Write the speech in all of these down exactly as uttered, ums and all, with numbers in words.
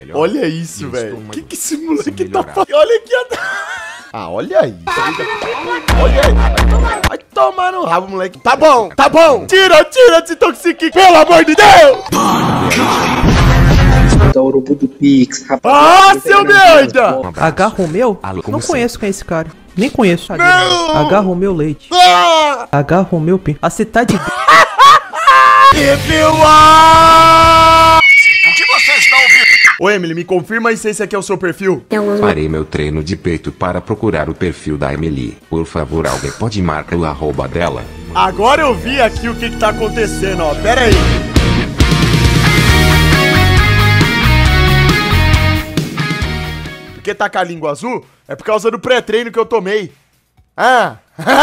Olha isso, velho. O que que esse moleque tá fazendo? Olha aqui atrás. Ah, olha aí. Olha aí. Vai tomar no rabo, moleque. Tá bom, tá bom. Tira, tira esse toxique, pelo amor de Deus. Da Urubu do Pix, rapaz. Ah, seu merda. H. Romeu? Não conheço quem é esse cara. Nem conheço. Não. H. Romeu Leite. Ah. H. Romeu Pinto. Ah, você tá de... Refilar! O que você está ouvindo? Ô, Emily, me confirma aí se esse aqui é o seu perfil. Parei meu treino de peito para procurar o perfil da Emily. Por favor, alguém pode marcar o arroba dela? Agora eu vi aqui o que que tá acontecendo, ó. Pera aí. Por que tá com a língua azul? É por causa do pré-treino que eu tomei. Ah!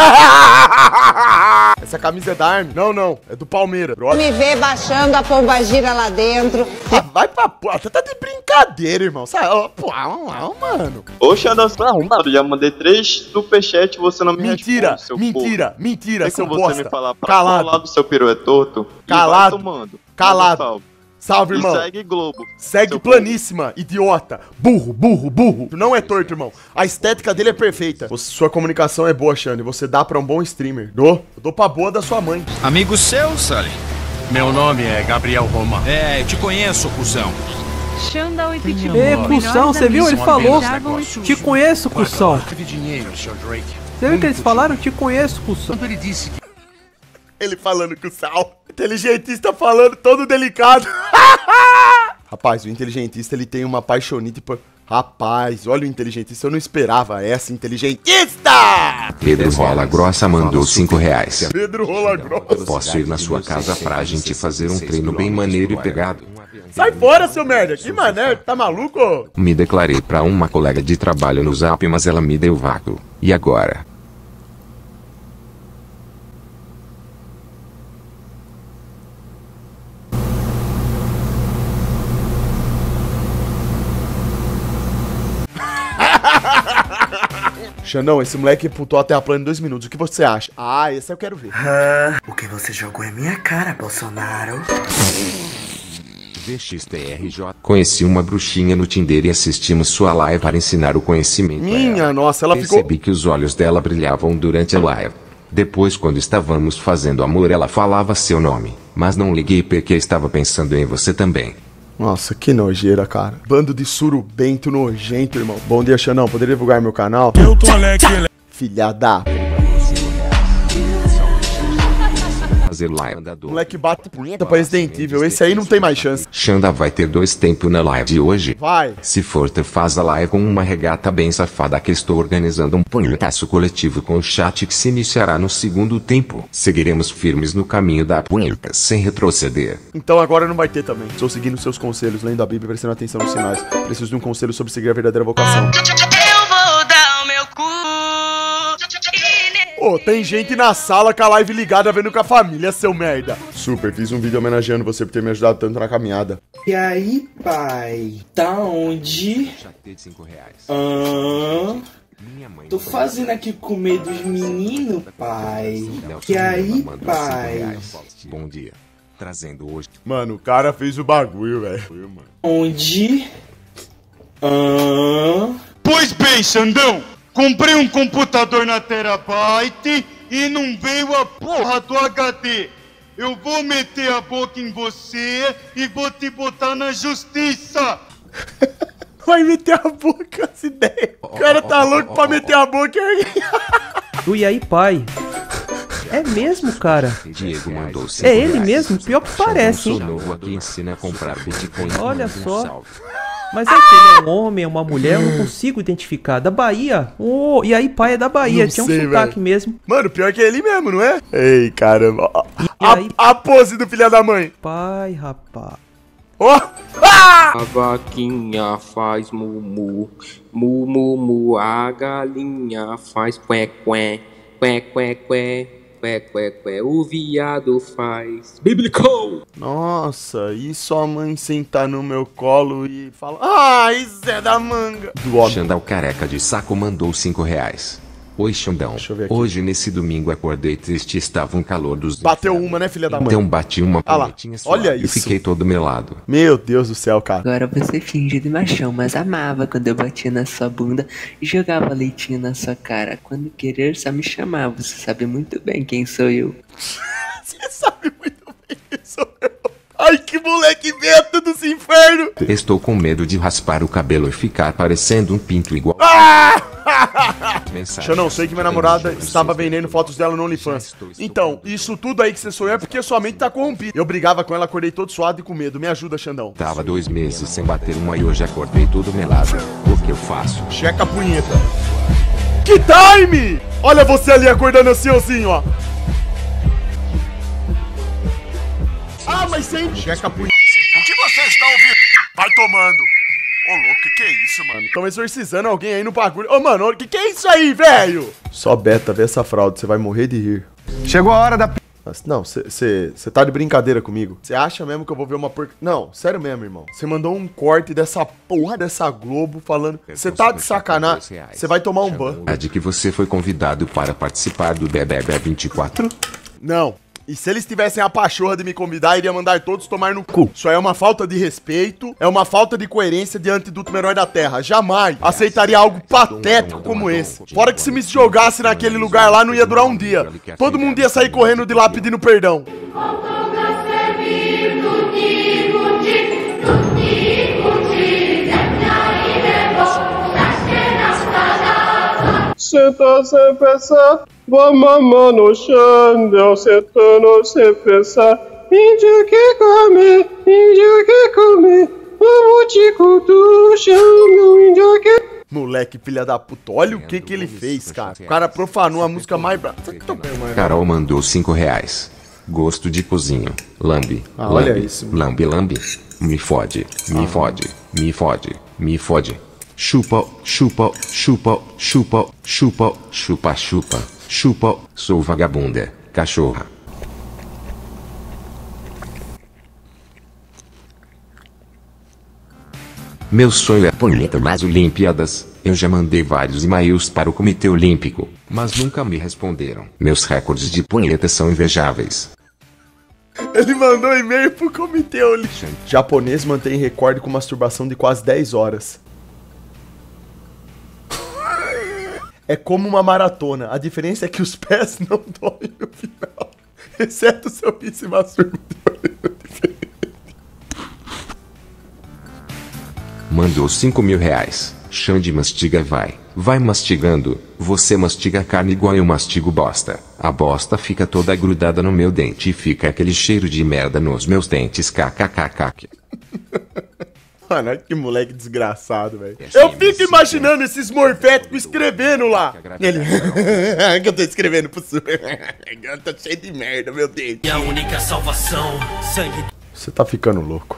Essa camisa é da Army? Não, não. É do Palmeiras. Me vê baixando a pombagira lá dentro. Ah, vai pra porra. Tá de brincadeira, irmão. Sabe? Oh, porra, oh, mano. Oxe, Anderson, arrumado. Já mandei três superchat e você não me mentira, responde, seu mentira, porra. mentira, seu seu você bosta. me falar pra Calado. falar do seu peru é torto. Calado. E vai tomando. Calado. Salve. Salve, irmão. E segue Globo. Segue planíssima, povo. Idiota. Burro, burro, burro. Tu não é torto, irmão. A estética dele é perfeita. Sua comunicação é boa, Xande. Você dá pra um bom streamer. Dou. Eu dou pra boa da sua mãe. Amigo seu, Sully? Meu nome é Gabriel Roma. É, eu te conheço, cuzão. Xanda oito te Ê, Cussão, você viu? Ele falou. Te conheço, Cussão. Você viu o que eles falaram? Te conheço, Cussão. Ele disse que... Ele falando com o Sal. Inteligentista falando todo delicado. Rapaz, o inteligentista, ele tem uma paixonite por... Rapaz, olha o inteligentista, eu não esperava essa inteligentista! Pedro Rola Grossa mandou cinco reais. Pedro Rola Grossa. Posso ir na sua casa pra gente fazer um treino bem maneiro e pegado? Sai fora, seu merda! Que mané, tá maluco? Me declarei pra uma colega de trabalho no Zap, mas ela me deu vácuo. E agora? Xandão, esse moleque putou a Terra plana em dois minutos. O que você acha? Ah, esse eu quero ver. Ah, o que você jogou é minha cara, Bolsonaro. V X T R J. Conheci uma bruxinha no Tinder e assistimos sua live para ensinar o conhecimento. Minha ela. nossa, ela Percebi ficou... Percebi que os olhos dela brilhavam durante a live. Depois, quando estávamos fazendo amor, ela falava seu nome. Mas não liguei porque estava pensando em você também. Nossa, que nojeira, cara. Bando de surubento nojento, irmão. Bom dia, Xandão. Poderia divulgar meu canal? Eu tô alegre. Filha da... Fazer live andador. Moleque bate punheta pra Resident Evil. Esse aí não tem mais chance. Xanda vai ter dois tempos na live de hoje. Vai. Se for, tu faz a live com uma regata bem safada que estou organizando um punhetaço coletivo com o chat que se iniciará no segundo tempo. Seguiremos firmes no caminho da punheta sem retroceder. Então agora não vai ter também. Estou seguindo seus conselhos, lendo a Bíblia e prestando atenção nos sinais. Preciso de um conselho sobre seguir a verdadeira vocação. Eu vou dar o meu cu. Ô, oh, tem gente na sala com a live ligada vendo com a família, seu merda. Super, fiz um vídeo homenageando você por ter me ajudado tanto na caminhada. E aí, pai? Tá onde? Ah, tô fazendo aqui comer dos meninos, pai. E aí, pai? Bom dia. Trazendo hoje. Mano, o cara fez o bagulho, velho. Onde? Ah. Pois bem, Xandão. Comprei um computador na Terabyte e não veio a porra do H D. Eu vou meter a boca em você e vou te botar na justiça. Vai meter a boca essa ideia. O cara tá louco pra meter a boca aí. E aí, pai? É mesmo, cara? Diego mandou é ele mesmo? Pior que parece, hein? Novo aqui ensina a comprar Bitcoin. Olha só. Mas é que ele é um homem, é uma mulher, eu não consigo identificar. Da Bahia? Oh, e aí, pai é da Bahia, não tinha um sei, sotaque véio. mesmo. Mano, pior que é ele mesmo, não é? Ei, caramba. E a, aí... a pose do filho da mãe. Pai, rapaz. Ó! Oh. Ah! A vaquinha faz mumu, mumu, mu, a galinha faz qué, qué, qué, qué, qué. Qué, qué, qué, o viado faz bíblico. Nossa, e sua mãe sentar no meu colo e fala: ai, Zé da manga. Do Xandão careca de saco mandou cinco reais. Oi, Xandão. Hoje, nesse domingo, acordei triste e estava um calor dos... Bateu uma, né, filha da mãe? Então bati uma ah lá. punhetinha Olha e isso. fiquei todo melado. Meu Deus do céu, cara. Agora você finge de machão, mas amava quando eu batia na sua bunda e jogava leitinho na sua cara. Quando querer, só me chamava. Você sabe muito bem quem sou eu. Você sabe muito bem quem sou eu. Ai, que moleque beta dos infernos. Estou com medo de raspar o cabelo e ficar parecendo um pinto igual. Ah! Eu não sei que minha namorada estava vendendo fotos dela no OnlyFans. Então, isso tudo aí que você sonhou é porque sua mente tá corrompida. Eu brigava com ela, acordei todo suado e com medo. Me ajuda, Xandão. Tava dois meses sem bater uma e hoje acordei todo melado. O que eu faço? Checa a punheta. Que time! Olha você ali acordando assim, assim, ó. Ah, mas sem... Checa a punheta. O que você está ouvindo? Vai tomando. Ô, louco, que que é isso, mano? Tão exorcizando alguém aí no bagulho. Ô, mano, que que é isso aí, velho? Só beta, vê essa fraude, você vai morrer de rir. Chegou a hora da... Não, você tá de brincadeira comigo. Você acha mesmo que eu vou ver uma porca... Não, sério mesmo, irmão. Você mandou um corte dessa porra dessa Globo falando... Você tá de sacanagem. Você vai tomar um ban. É de que você foi convidado para participar do B B B vinte e quatro? Não. E se eles tivessem a pachorra de me convidar, iria mandar todos tomar no cu. Isso aí é uma falta de respeito, é uma falta de coerência diante do último herói da Terra. Jamais aceitaria algo patético como esse. Fora que se me jogasse naquele lugar lá, não ia durar um dia. Todo mundo ia sair correndo de lá pedindo perdão. Senta sem pensar, vamos no chão, sentando sem pensar. Índio que come, índio que come, vamos te do chão, meu índio que... Moleque, filha da puta, olha o que que ele fez, cara. O cara profanou a música mais brava. Carol mandou cinco reais. Gosto de cozinho. Lambe. Ah, lambe, olha isso. Lambe, lambe. Me fode, me Ah. fode, me fode, me fode. Chupa, chupa, chupa, chupa, chupa, chupa, chupa, chupa. Sou vagabunda, cachorra. Meu sonho é punheta nas Olimpíadas. Eu já mandei vários e-mails para o Comitê Olímpico, mas nunca me responderam. Meus recordes de punheta são invejáveis. Ele mandou e-mail pro Comitê Olímpico. Japonês mantém recorde com masturbação de quase dez horas. É como uma maratona. A diferença é que os pés não doem no final. Exceto se eu visse masturbar. Mandou cinco mil reais. Xande mastiga vai. Vai mastigando. Você mastiga carne igual eu mastigo bosta. A bosta fica toda grudada no meu dente e fica aquele cheiro de merda nos meus dentes. Kkkk. Mano, que moleque desgraçado, velho. Eu fico imaginando esses morféticos escrevendo lá. Ele... que eu tô escrevendo pro super. Eu tô cheio de merda, meu Deus. E a única salvação, sangue. Você tá ficando louco.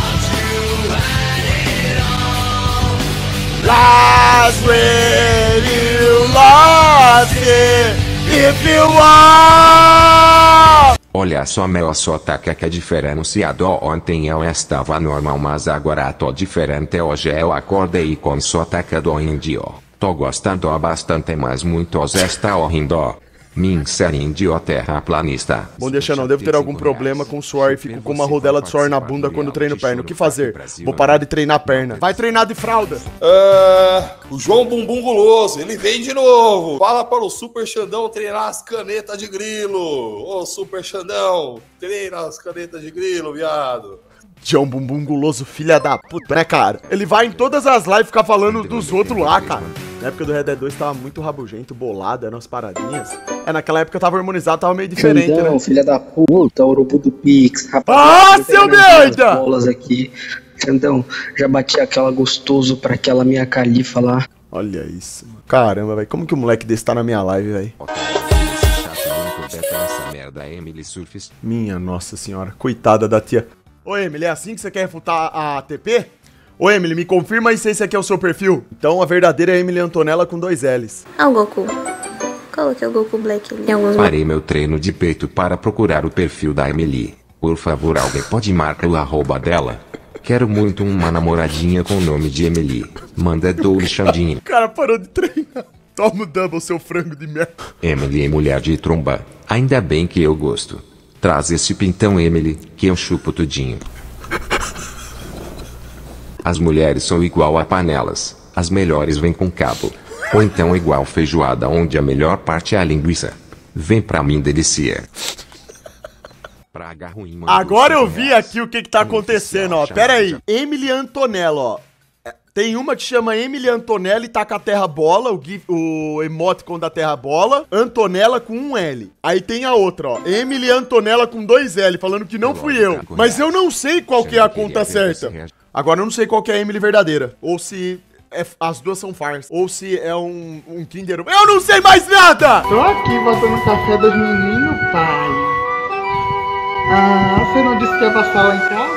Last when you lost it, if you want. Olha só, meu só ataque que é diferenciado. Ontem eu estava normal, mas agora tô diferente. Hoje eu acordei com só ataque do índio. Tô gostando bastante, mas muitos está horrindo. Min ser índio terraplanista. Bom dia, Xandão. Devo ter algum problema com suor e fico com uma rodela de suor na bunda quando treino perna. O que fazer? Vou parar de treinar perna. Vai treinar de fralda. Ah, o João Bumbum Guloso, ele vem de novo. Fala para o Super Xandão treinar as canetas de grilo. Ô, Super Xandão, treina as canetas de grilo, viado. João Bumbum Guloso, filha da puta, né, cara? Ele vai em todas as lives ficar falando dos outros lá, cara. Na época do Red Dead dois tava muito rabugento, bolado, eram umas paradinhas. É, naquela época tava harmonizado, tava meio diferente, Xandão, né? filha da puta, urubu do Pix, rapaz. Ah, seu merda! Bolas aqui. Xandão, já bati aquela gostoso pra aquela minha califa lá. Olha isso, mano. Caramba, velho. Como que o moleque desse tá na minha live, velho? Minha nossa senhora. Coitada da tia. Ô, Emily, é assim que você quer refutar a A T P? Ô, Emily, me confirma aí se esse aqui é o seu perfil. Então, a verdadeira é Emily Antonella com dois L's. Ah, o Goku. Coloquei o Goku Black ali. Tem alguns... Parei meu treino de peito para procurar o perfil da Emily. Por favor, alguém pode marcar o arroba dela? Quero muito uma namoradinha com o nome de Emily. Manda do Xandinho. O cara parou de treinar. Toma o double, seu frango de merda. Emily é mulher de tromba. Ainda bem que eu gosto. Traz esse pintão, Emily, que eu chupo tudinho. As mulheres são igual a panelas. As melhores vêm com cabo. Ou então igual feijoada, onde a melhor parte é a linguiça. Vem pra mim, delícia. Praga ruim, mano. Agora eu vi aqui o que que tá acontecendo, ó. Pera aí. Emily Antonella, ó. Tem uma que chama Emily Antonella e tá com a terra bola, o, gif, o emoticon da terra bola. Antonella com um L. Aí tem a outra, ó. Emily Antonella com dois L, falando que não fui eu. Mas eu não sei qual que é a conta certa. Agora eu não sei qual que é a Emily verdadeira. Ou se... É, as duas são farsa. Ou se é um, um Kinder... Eu não sei mais nada! Tô aqui botando o café dos meninos, pai. Ah, você não disse que ia passar lá em casa?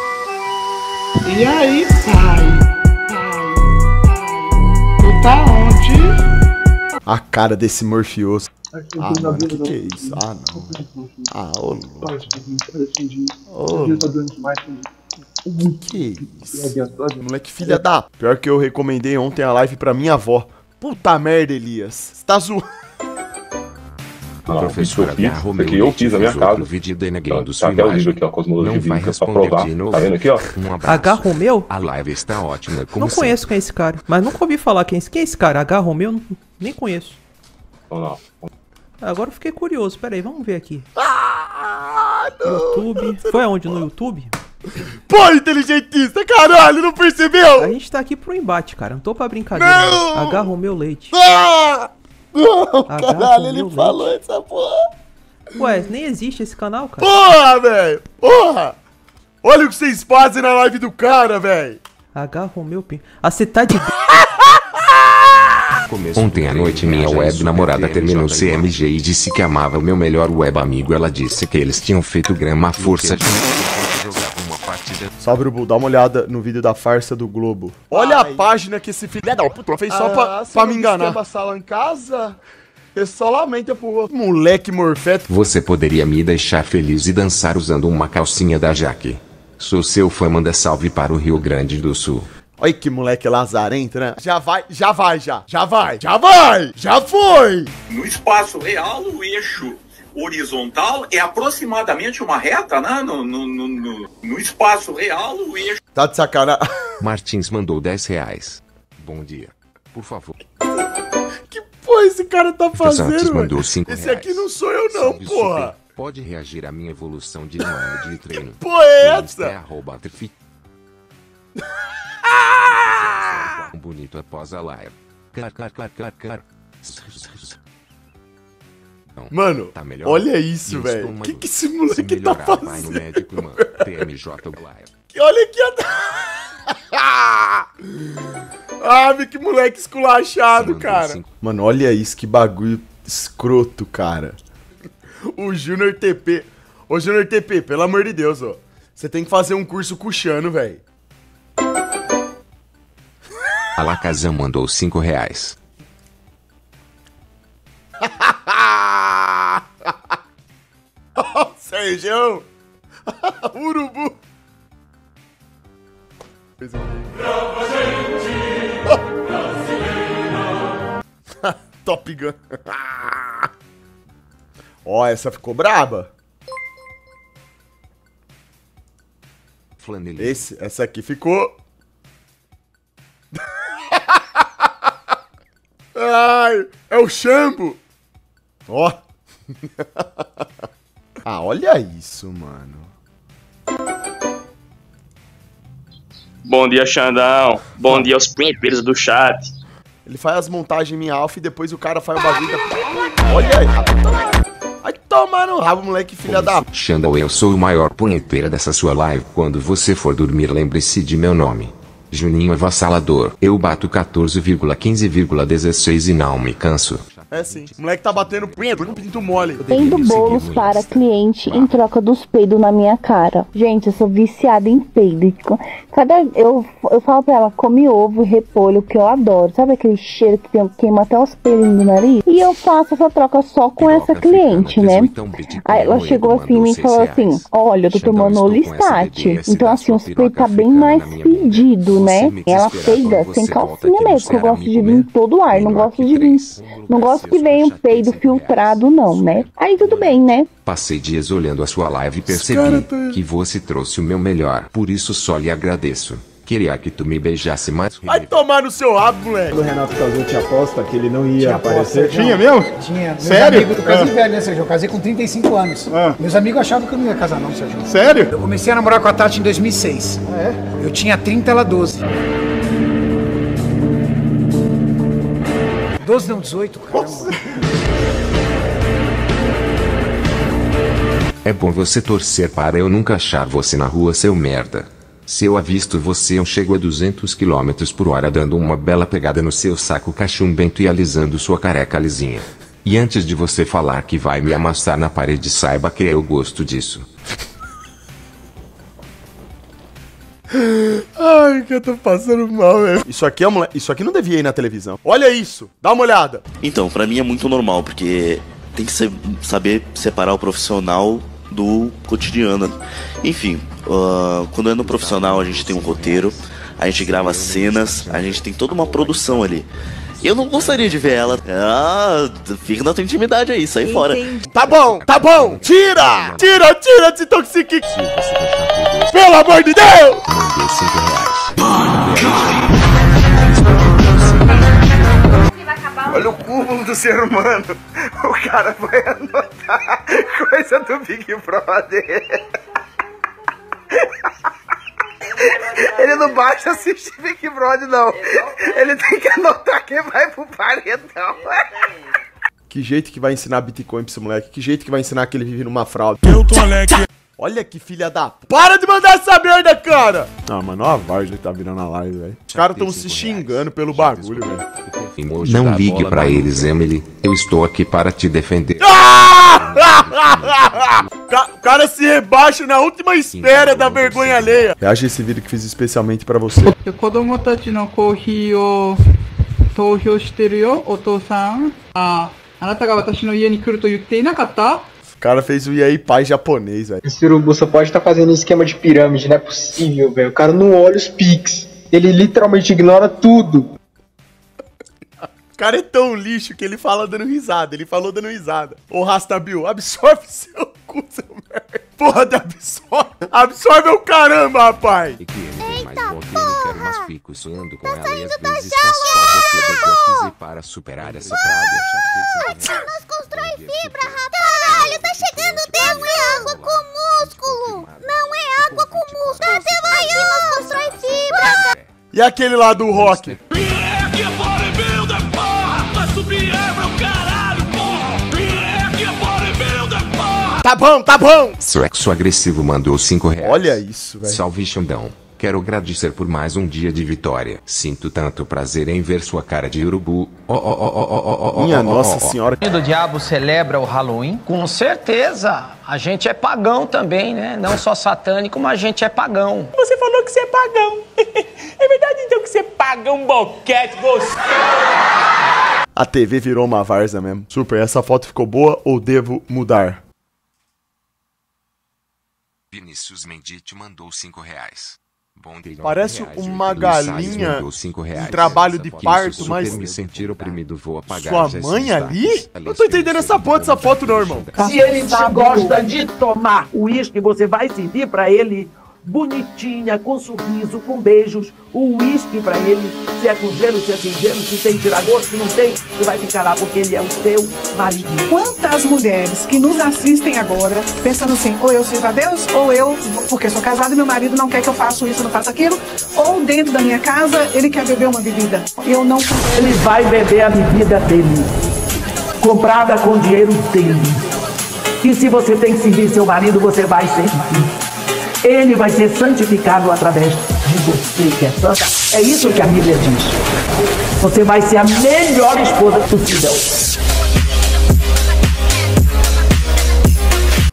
E aí, pai? Pai, pai. Tu tá onde? A cara desse Morpheus. Ah, mano, que que é isso? Ah, não. Ah, ô louco. Ô, que isso? Moleque filha da... Pior que eu recomendei ontem a live pra minha avó. Puta merda, Elias. Você tá zoando. Ah, professora Garromeu, aqui eu fiz a minha casa. Vídeo denegando sua imagem. Até o livro aqui, ó, Cosmologia não vai Bíblica, pra responder provar. De novo. Tá vendo aqui, ó? Um A Garromeu? A live está ótima. Como Não sempre. conheço quem é esse cara, mas nunca ouvi falar quem é esse, quem é esse cara. A Garromeu? Não- Nem conheço. Vamos lá. Agora eu fiquei curioso. Pera aí, vamos ver aqui. Ah, não. YouTube. Foi aonde? No YouTube? Pô, inteligentista, caralho, não percebeu? A gente tá aqui pro embate, cara. Não tô pra brincadeira. Não! Agarra o meu leite. Ah! Não, Agarra caralho, o ele meu falou leite. essa porra. Ué, nem existe esse canal, cara. Porra, velho. Porra. Olha o que vocês fazem na live do cara, velho. Agarra o meu pin. Ah, você tá de... Ontem à noite minha web namorada terminou C M G e disse que amava o meu melhor web amigo. Ela disse que eles tinham feito grama à força de... Salve, Urubu, dá uma olhada no vídeo da farsa do Globo. Olha a página que esse filho da puta fez só pra, pra me enganar. Passar lá em casa, eu só lamento pro outro. Moleque morfeto. Você poderia me deixar feliz e dançar usando uma calcinha da Jaque. Sou seu fã, manda salve para o Rio Grande do Sul. Olha que moleque lazarento, né? Já vai, já vai, já. Já vai, já vai, já foi. No espaço real, o eixo horizontal é aproximadamente uma reta, né? No, no, no, no, no espaço real, o eixo... Tá de sacanagem. Martins mandou dez reais. Bom dia. Por favor. Que porra esse cara tá fazendo, Santos mandou velho? cinco Esse reais. aqui não sou eu não, Salve, porra. Super. Pode reagir à minha evolução de nome de treino. Que porra é essa? É arroba trifi- Um bonito após a live. Car, car, car, car, car. Não, Mano, tá melhor. olha isso, E o velho. estômago, Que que esse moleque se tá melhorar, vai no fazendo? médico, mano. T M J Live. Olha aqui a... Ah, que moleque esculachado, cara. Mano, olha isso, que bagulho escroto, cara. O Júnior T P. Ô, Júnior T P, pelo amor de Deus, ó. Você tem que fazer um curso com o Chano, velho. A Lacazão mandou cinco reais. Ó, Sérgio. Urubu. Top Gun. Ó, essa ficou braba. Flanelinha. Esse, essa aqui ficou... Ai, é o Xambo. Ó. Ah, olha isso, mano. Bom dia, Xandão. Bom dia aos primeiros do chat. Ele faz as montagens em minha alfa e depois o cara faz o bagulho da... Olha aí. Vai tomar no rabo, moleque, filha da... Xandão, eu sou o maior punheteira dessa sua live. Quando você for dormir, lembre-se de meu nome. Juninho Avassalador. Eu bato quatorze vírgula quinze vírgula dezesseis e não me canso. É sim. O moleque tá batendo pinto mole. Vendo bolos para cliente em troca dos peidos na minha cara. Gente, eu sou viciada em peido. Cada, eu, eu falo pra ela, come ovo e repolho, que eu adoro. Sabe aquele cheiro que tem, queima até os pelinhos do nariz? E eu faço essa troca só com essa cliente, né? Aí ela chegou assim e me falou assim, olha, eu tô tomando Olistat. Então assim, os peidos tá bem mais fedido, né? Ela peida sem calcinha mesmo, porque eu gosto de vir todo o ar, não gosto de vir, não gosto que venha o peido filtrado não, né? Aí tudo bem, né? Passei dias olhando a sua live e percebi que você trouxe o meu melhor. Por isso só lhe agradeço. Queria que tu me beijasse mais. Vai tomar no seu rabo, moleque. O Renato casou, tinha aposta que ele não ia tinha aparecer. Aposta, tinha mesmo? Tinha. Meus Sério? Amigos, eu casei ah. velho, né, Sérgio? Eu casei com trinta e cinco anos. Ah. Meus amigos achavam que eu não ia casar, não, Sérgio. Sério? Eu comecei a namorar com a Tati em dois mil e seis. Ah, é? Eu tinha trinta, ela doze. doze não, dezoito, caramba. Nossa. É bom você torcer para eu nunca achar você na rua, seu merda. Se eu avisto você, eu chego a duzentos quilômetros por hora dando uma bela pegada no seu saco cachumbento e alisando sua careca lisinha. E antes de você falar que vai me amassar na parede, saiba que eu gosto disso. Ai, que eu tô passando mal, velho. Isso aqui é um moleque. Isso aqui não devia ir na televisão. Olha isso, dá uma olhada. Então, pra mim é muito normal, porque tem que ser, saber separar o profissional do cotidiano. Enfim, uh, quando é no profissional a gente tem um roteiro, a gente grava cenas, a gente tem toda uma produção ali. E eu não gostaria de ver ela. Ah, fica na tua intimidade aí, sai fora. Tá bom, tá bom. Tira! Tira, tira, desintoxique. Pelo amor de Deus! Olha o cúmulo do ser humano. O cara vai anotar coisa do Big Brother. Ele não basta assistir Big Brother, não. Ele tem que anotar quem vai pro paredão. Que jeito que vai ensinar Bitcoin pra esse moleque? Que jeito que vai ensinar que ele vive numa fraude? Eu tô alegre. Olha que filha da... Para de mandar essa merda, cara! Ah, mano, olha a Vargem que tá virando a live, velho. Os caras tão se xingando pelo bagulho, velho. Não ligue pra eles, Emily. Eu estou aqui para te defender. O cara se rebaixa na última espera da vergonha alheia. Reage a esse vídeo que fiz especialmente pra você. O cara fez o E aí pai japonês, velho. Esse urubu só pode estar tá fazendo um esquema de pirâmide, não é possível, velho. O cara não olha os pics. Ele literalmente ignora tudo. O cara é tão lixo que ele fala dando risada. Ele falou dando risada. Ô Rastabil, absorve seu cu, seu merda. Porra, de absorve. Absorve o caramba, rapaz. E que ele tem mais bom que eu quero, mas fico sonhando com ela e às vezes faz falta que eu fiz para superar essa praga. Nós constrói fibra, rapaz. Caralho, tá chegando dentro. Não é água com músculo. Não é água com músculo. Tá você vai aqui, nós constrói fibra. E aquele lá do rock? Tá bom, tá bom! Sexo agressivo mandou cinco reais. Olha isso, velho. Salve, Xandão. Quero agradecer por mais um dia de vitória. Sinto tanto prazer em ver sua cara de urubu. Oh, oh, oh, oh, oh, oh, Minha oh, nossa oh, oh. senhora. O diabo celebra o Halloween? Com certeza. A gente é pagão também, né? Não só satânico, mas a gente é pagão. Você falou que você é pagão. É verdade então que você paga um boquete gostoso? A T V virou uma várzea mesmo. Super, essa foto ficou boa ou devo mudar? Vinícius Menditti mandou cinco reais. Bom dia, parece reais, uma galinha em trabalho de parto, mas... me sentir oprimido, vou apagar. Sua mãe ali? Não tô entendendo essa porra dessa foto não, irmão. Se ele gosta de tomar uísque, você vai servir pra ele bonitinha, com sorriso, com beijos, o uísque pra ele, se é com gelo, se é sem gelo, se tem tiragosto, se não tem, você vai ficar lá porque ele é o seu marido. Quantas mulheres que nos assistem agora, pensando assim, ou eu sirvo a Deus, ou eu, porque sou casada e meu marido não quer que eu faça isso, não faça aquilo, ou dentro da minha casa, ele quer beber uma bebida, eu não... Ele vai beber a bebida dele, comprada com dinheiro dele. E se você tem que servir seu marido, você vai servir. Ele vai ser santificado através de você, que é santa. É isso que a Bíblia diz. Você vai ser a melhor esposa possível.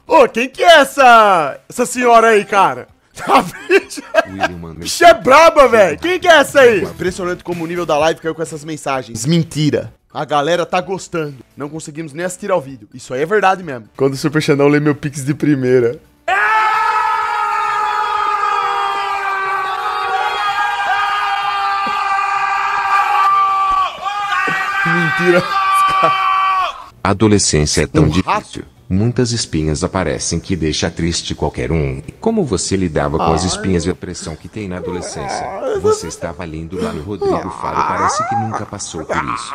Ô, quem que é essa, essa senhora aí, cara? A bicha, bicha é braba, velho. Quem que é essa aí? Impressionante como o nível da live caiu com essas mensagens. Mentira. A galera tá gostando. Não conseguimos nem assistir ao vídeo. Isso aí é verdade mesmo. Quando o Super Xandão lê meu pix de primeira. Mentira. Adolescência é tão difícil. Muitas espinhas aparecem que deixa triste qualquer um. Como você lidava com as espinhas e a pressão que tem na adolescência? Você estava lindo lá no Rodrigo Faro, parece que nunca passou por isso.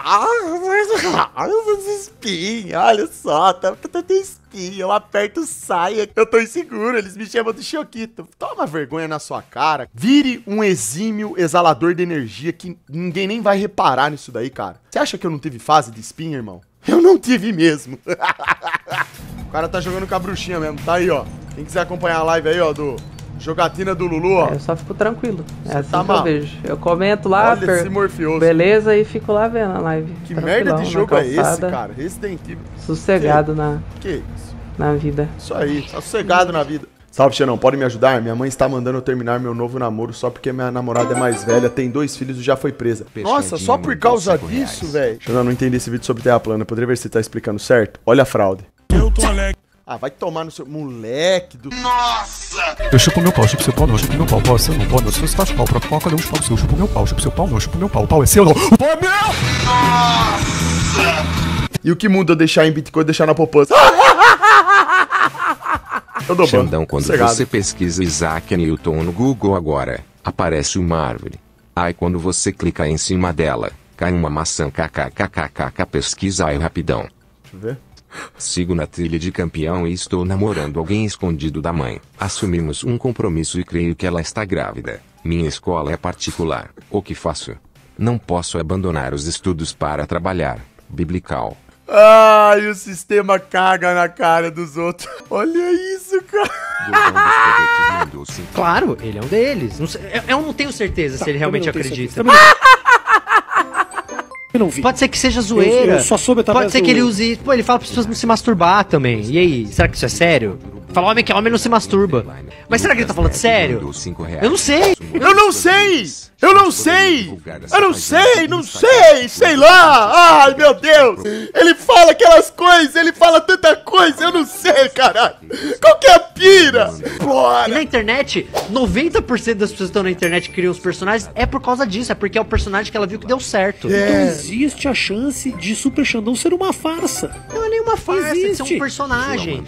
Espinha, olha só, tá tanta espinha, eu aperto saia, eu tô inseguro, eles me chamam de Choquito. Toma vergonha na sua cara. Vire um exímio exalador de energia que ninguém nem vai reparar nisso daí, cara. Você acha que eu não tive fase de espinha, irmão? Eu não tive mesmo. O cara tá jogando com a bruxinha mesmo, tá aí, ó. Quem quiser acompanhar a live aí, ó, do Jogatina do Lulu, ó. É, eu só fico tranquilo. É assim tá que eu vejo. Eu comento lá, Olha esse morfioso. Beleza, e fico lá vendo a live. Que merda de jogo é esse, cara? Resident Evil. Sossegado que? na... Que isso? Na vida. Isso aí, tá sossegado na vida. Salve, Xanão, pode me ajudar? Minha mãe está mandando eu terminar meu novo namoro só porque minha namorada é mais velha, tem dois filhos e já foi presa. Nossa, só por causa disso, velho? Xanão, não entendi esse vídeo sobre Terra plana. Poderia ver se você tá explicando certo? Olha a fraude. Eu tô alegre. Ah, vai tomar no seu... Moleque do... Nossa! Eu chupo meu pau, chupo seu pau, não, eu chupo meu pau, pau é seu, não, pau, não, se você faz pau, próprio pau, cadê os pau seu? Eu chupo meu pau, chupo seu pau, não, eu chupo meu pau, o pau é seu, não, o pau é meu! Nossa! E o que muda eu deixar em Bitcoin e deixar na poupança? Eu dou Xandão, quando Sossegado. você pesquisa Isaac Newton no Google agora, aparece uma árvore. Aí quando você clica em cima dela, cai uma maçã, kkkkkk, pesquisa aí rapidão. Deixa eu ver. Sigo na trilha de campeão e estou namorando alguém escondido da mãe. Assumimos um compromisso e creio que ela está grávida. Minha escola é particular. O que faço? Não posso abandonar os estudos para trabalhar. Biblical. Ai, o sistema caga na cara dos outros. Olha isso, cara. Claro, ele é um deles. Não sei, eu, eu não tenho certeza tá, se ele realmente acredita. Eu não vi. Pode ser que seja zoeira. Eu, eu só soube Pode ser do... que ele use... Pô, ele fala para as pessoas não se masturbar também. E aí, será que isso é sério? Fala homem que homem não se masturba. Mas será que ele tá falando sério? Eu não sei. Eu não sei. Eu não sei. Eu não sei, não sei. Sei lá. Ai, meu Deus. Ele fala aquelas coisas, ele fala tanta coisa. Eu não sei, caralho. Qual que é a pira? Bora. E na internet, noventa por cento das pessoas que estão na internet que criam os personagens é por causa disso. É porque é o personagem que ela viu que deu certo. É. Então existe a chance de Super Xandão ser uma farsa. Não é nenhuma farsa, é um personagem.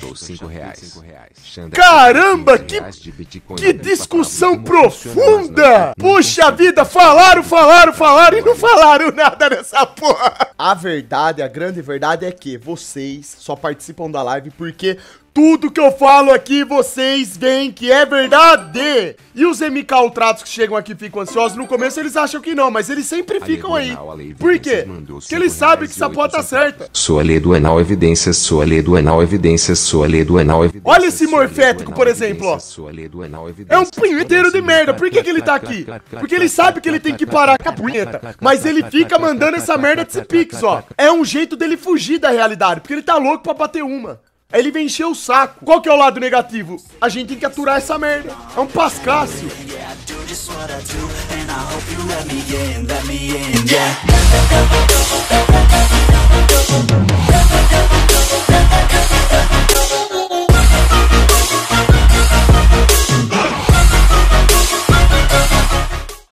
Caramba, que, que discussão profunda! Puxa vida, falaram, falaram, falaram e não falaram nada nessa porra! A verdade, a grande verdade é que vocês só participam da live porque tudo que eu falo aqui, vocês veem que é verdade. E os M K ultrados que chegam aqui ficam ansiosos, no começo eles acham que não, mas eles sempre ficam aí. Por quê? Porque eles sabem que essa porra tá certa. Sua lei do anal evidências, sua lei do anal evidências, sua lei do anal evidências. Olha esse morfético, por exemplo, ó. É um punheteiro de merda. Por que que ele tá aqui? Porque ele sabe que ele tem que parar com a punheta. Mas ele fica mandando essa merda de pix, ó. É um jeito dele fugir da realidade, porque ele tá louco pra bater uma. Aí ele vem encher o saco. Qual que é o lado negativo? A gente tem que aturar essa merda. É um pascácio. Yeah.